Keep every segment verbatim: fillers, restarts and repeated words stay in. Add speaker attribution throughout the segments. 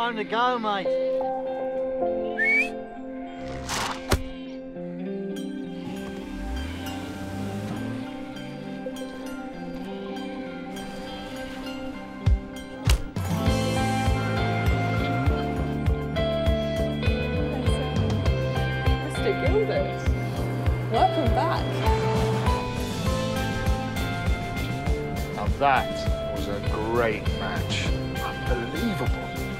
Speaker 1: time to go, mate.
Speaker 2: Welcome back.
Speaker 3: Now that was a great match. Unbelievable.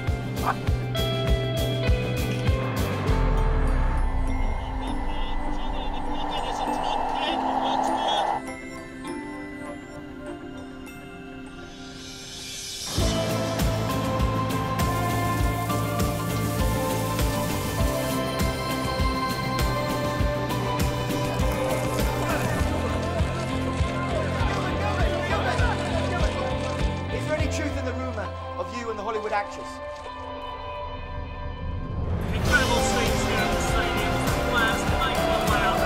Speaker 4: Truth in the rumour of you and the Hollywood actress.
Speaker 5: Incredible scenes here at the stadium. It's the players to make their way out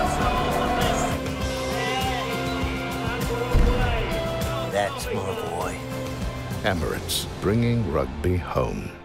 Speaker 5: themselves on this.
Speaker 6: That's my boy.
Speaker 7: Emirates, bringing rugby home.